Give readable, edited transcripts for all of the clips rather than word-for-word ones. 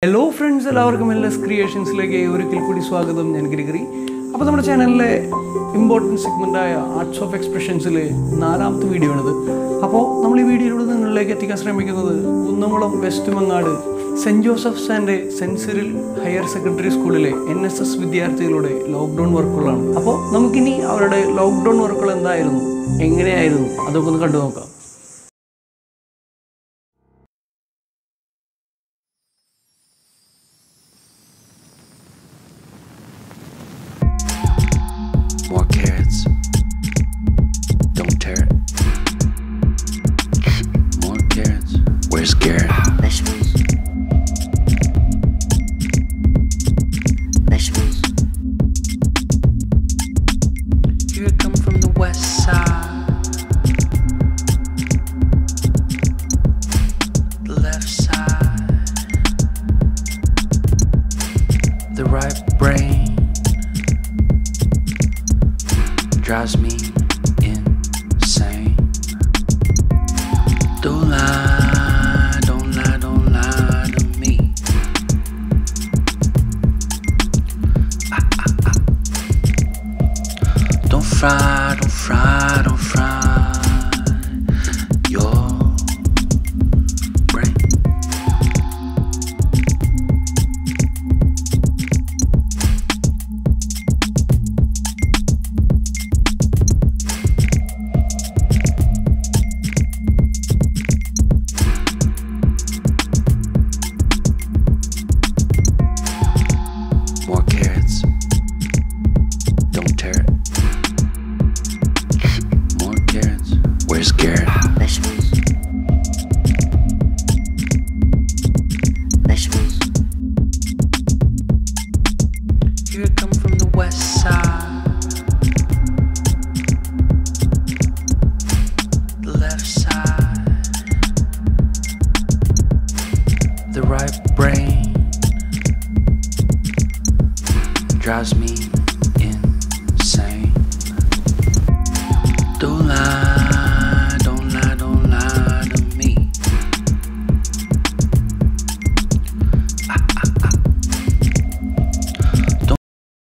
Hello friends, എല്ലാവർക്കും LS ക്രിയേഷൻസിലേക്ക് ഒരിക്കൽ കൂടി സ്വാഗതം. ഞാൻ ഗിരിഗിരി. അപ്പോൾ നമ്മുടെ ചാനലിലെ ഇമ്പോർട്ടൻറ്റ് സെഗ്മെൻ്റായ ആർട്സ് ഓഫ് എക്സ്പ്രഷൻസിലെ 4ാമത്തെ വീഡിയോ ആണിത്. അപ്പോൾ നമ്മൾ ഈ വീഡിയോയിലൂടെ നിങ്ങളിലേക്ക് എത്തിക്കാൻ ശ്രമിക്കുന്നത് Kunnamkulam west Mangad saint Joseph's and saint Cyril higher secondary സ്കൂളിലെ NSS വിദ്യാർത്ഥികളുടെ ലോക്ക്ഡൗൺ വർക്കുകളാണ്. അപ്പോൾ നമുക്കിനി അവരുടെ ലോക്ക്ഡൗൺ വർക്കുകൾ എന്തായിരുന്നു, എങ്ങനെയായിരുന്നു, അതൊക്കെ ഒന്ന് കണ്ടു നോക്കാം. More carrots. Don't tear it. More carrots. Where's Garrett? Vegetables. Vegetables. Here I come from the west side. The left side. The right brain drives me insane. Don't lie, don't lie, don't lie to me. Don't fry, don't fry, don't fry your brain. More carrots. Don't tear it. More carrots. Where's Garrett? Vegetables. Vegetables. Here I come from the west side. The left side. The right brain drives me insane. Don't lie, don't lie, don't lie to me. Don't.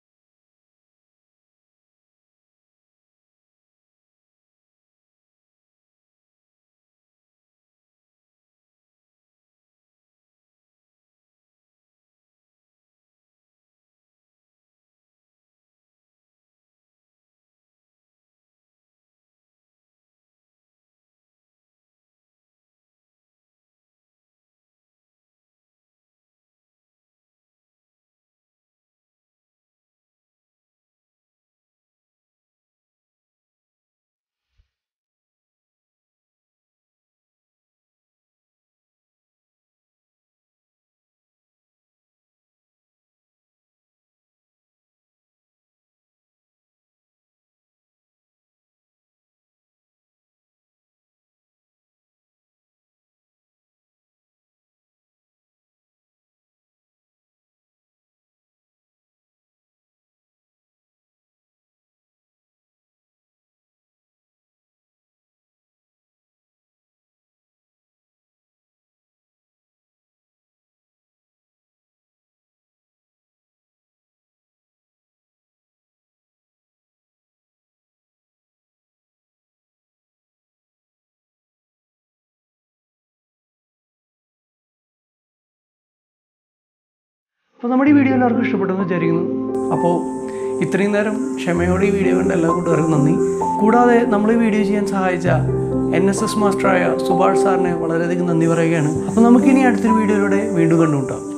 അപ്പോൾ നമ്മുടെ ഈ video എല്ലാവർക്കും ഇഷ്ടപ്പെട്ടെന്ന് വിചാരിക്കുന്നു. അപ്പോൾ ഇത്രയും നേരം ക്ഷമയോടെ ഈ വീഡിയോ കണ്ട എല്ലാ കൂട്ടുകാർക്കും നന്ദി. കൂടാതെ നമ്മൾ ഈ വീഡിയോ ചെയ്യാൻ സഹായിച്ച NSS മാസ്റ്ററായ സുഭാഷ് സാറിനെ വളരെയധികം നന്ദി പറയുകയാണ്. അപ്പോൾ നമുക്കിനി അടുത്തൊരു വീഡിയോയിലൂടെ വീണ്ടും കണ്ടുമുട്ടാം.